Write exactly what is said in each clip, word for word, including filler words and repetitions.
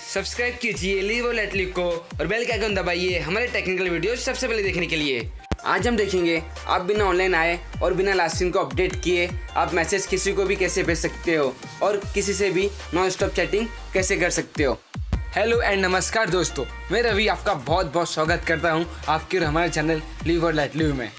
Subscribe कीजिए leave lately को और बेल के आइकन दबाइए हमारे टेक्निकल वीडियो सबसे पहले देखने के लिए। आज हम देखेंगे आप बिना ऑनलाइन आए और बिना लास्ट सीन को अपडेट किए आप मैसेज किसी को भी कैसे भेज सकते हो और किसी से भी नॉन स्टॉप चैटिंग कैसे कर सकते हो। हेलो एंड नमस्कार दोस्तों, मैं रवि आपका बहुत बहुत स्वागत करता हूं आपके हमारे चैनल लीव और लेटली में।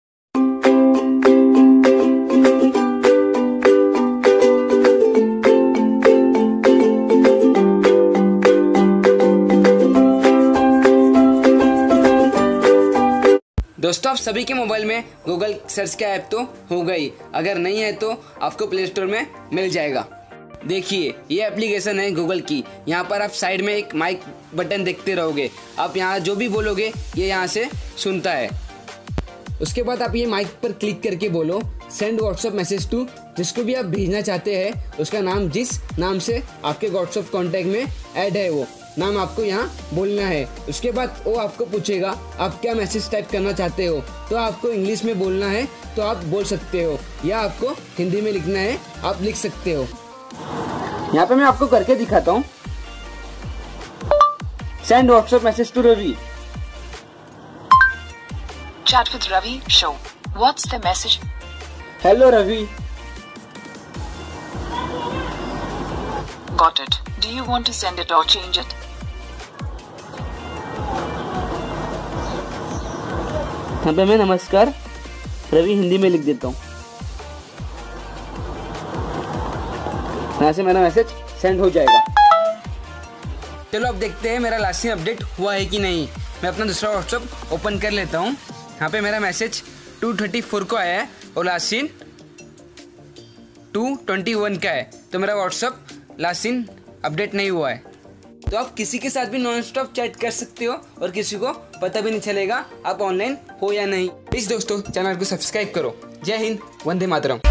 दोस्तों, आप सभी के मोबाइल में गूगल सर्च का ऐप तो होगा ही, अगर नहीं है तो आपको प्ले स्टोर में मिल जाएगा। देखिए, ये एप्लीकेशन है गूगल की। यहाँ पर आप साइड में एक माइक बटन देखते रहोगे। आप यहाँ जो भी बोलोगे ये यहाँ से सुनता है। उसके बाद आप ये माइक पर क्लिक करके बोलो सेंड व्हाट्सएप मैसेज टू, जिसको भी आप भेजना चाहते हैं उसका नाम, जिस नाम से आपके व्हाट्सएप कॉन्टैक्ट में ऐड है वो नाम आपको यहाँ बोलना है। उसके बाद वो आपको पूछेगा आप क्या मैसेज टाइप करना चाहते हो, तो आपको इंग्लिश में बोलना है तो आप बोल सकते हो, या आपको हिंदी में लिखना है आप लिख सकते हो। यहाँ पे मैं आपको करके दिखाता हूँ। Send WhatsApp message to Ravi. Chat with Ravi show. What's the message? Hello Ravi. Got it. Do you want to send it or change it? यहाँ पे मैं नमस्कार रवि हिंदी में लिख देता हूँ। यहाँ से मेरा मैसेज सेंड हो जाएगा। चलो अब देखते हैं मेरा लास्ट सीन अपडेट हुआ है कि नहीं। मैं अपना दूसरा व्हाट्सएप ओपन कर लेता हूँ। यहाँ पे मेरा मैसेज टू थर्टी फोर को आया है और last seen two twenty one का है, तो मेरा व्हाट्सएप लास्ट सीन अपडेट नहीं हुआ है। तो आप किसी के साथ भी नॉन स्टॉप चैट कर सकते हो और किसी को पता भी नहीं चलेगा आप ऑनलाइन हो या नहीं। प्लीज दोस्तों चैनल को सब्सक्राइब करो। जय हिंद, वंदे मातरम।